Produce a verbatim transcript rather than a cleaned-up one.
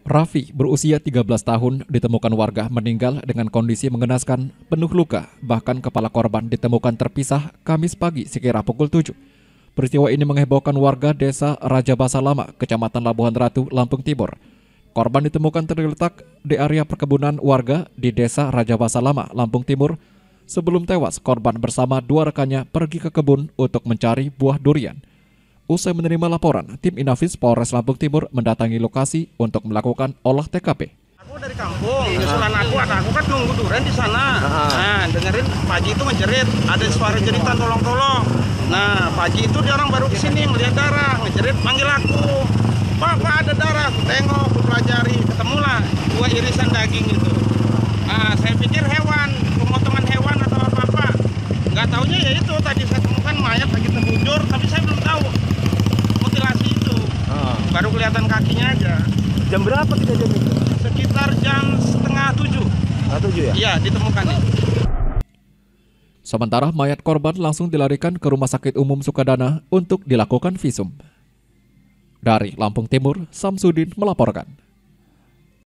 Raffi berusia tiga belas tahun ditemukan warga meninggal dengan kondisi mengenaskan, penuh luka, bahkan kepala korban ditemukan terpisah Kamis pagi sekira pukul tujuh. Peristiwa ini menghebohkan warga desa Raja Basa Lama, Kecamatan Labuhan Ratu, Lampung Timur. Korban ditemukan terletak di area perkebunan warga di desa Raja Basa Lama, Lampung Timur. Sebelum tewas, korban bersama dua rekannya pergi ke kebun untuk mencari buah durian. Usai menerima laporan, tim Inafis Polres Lampung Timur mendatangi lokasi untuk melakukan olah T K P. Aku dari kampung, usulan aku, ada aku kan nunggu durian di sana. Nah, dengerin Pak Haji itu ngejerit, ada suara jeritan tolong-tolong. Nah, Pak Haji itu dia orang baru kesini melihat darah, ngejerit manggil aku. Pak, Pak ada darah, aku tengok, aku pelajari, ketemulah dua irisan daging itu. Nah, saya pikir hewan, pemotongan hewan atau apa-apa. Nggak taunya ya itu, tadi saya temukan mayat lagi terbujur, tapi saya belum tahu mutilasi itu. Baru kelihatan kakinya aja. Jam berapa kejadian itu? Sekitar jam setengah tujuh. Setengah tujuh ya? Iya, ditemukan nih. Sementara mayat korban langsung dilarikan ke Rumah Sakit Umum Sukadana untuk dilakukan visum. Dari Lampung Timur, Samsudin melaporkan.